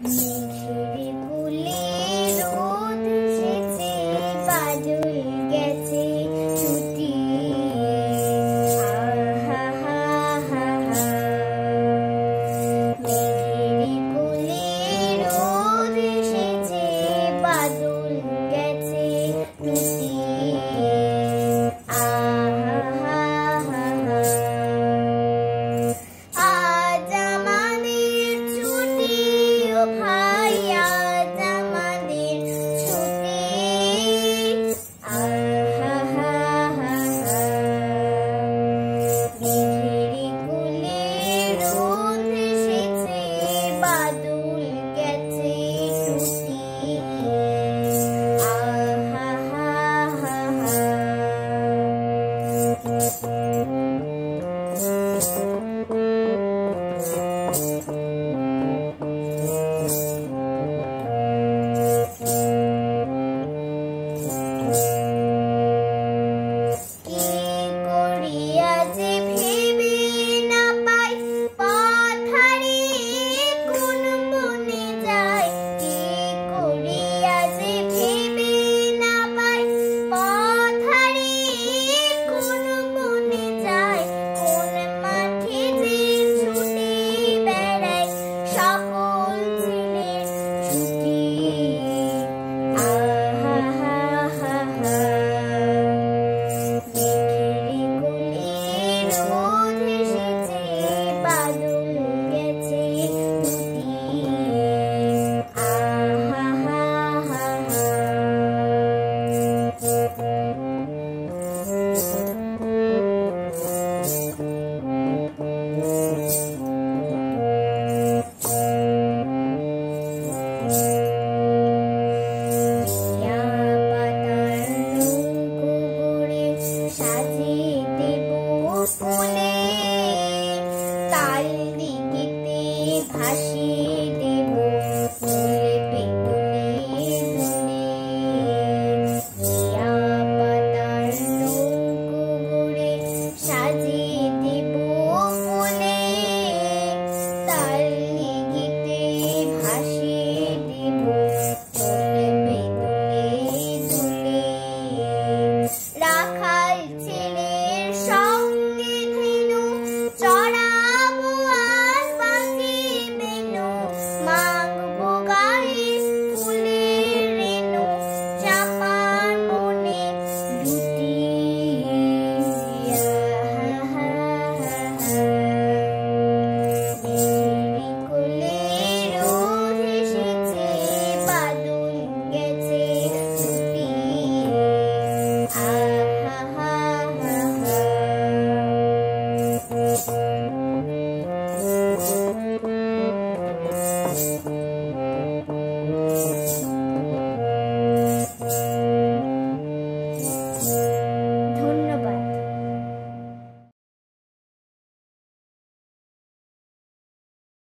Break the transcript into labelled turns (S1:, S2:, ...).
S1: মেঘের কুলে রোদ এসেছে, বাদল গেছে ছুটি। আহা হা হা হা। মেঘের কুলে রোদ এসেছে, বাদল গেছে ছুটি। আহা হা হা হা। আজ আমাদের ছুটি ও ভাই, আজ আমাদের ছুটি। আহা হা হা হা। মেঘের কুলে রোদ এসেছে, বাদল গেছে ছুটি। আহা হা হা হা।